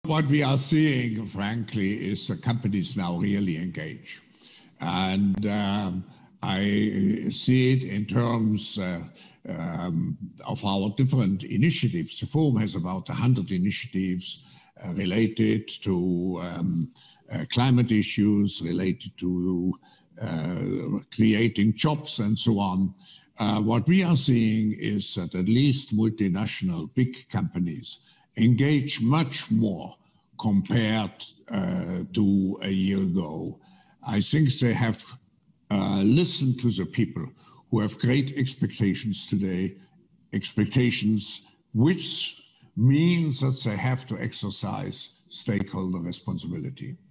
what we are seeing, frankly, is the companies now really engage. And I see it in terms of our different initiatives. The Forum has about 100 initiatives related to climate issues, related to creating jobs and so on. What we are seeing is that at least multinational big companies engage much more compared to a year ago. I think they have listened to the people who have great expectations today, expectations which means that they have to exercise stakeholder responsibility.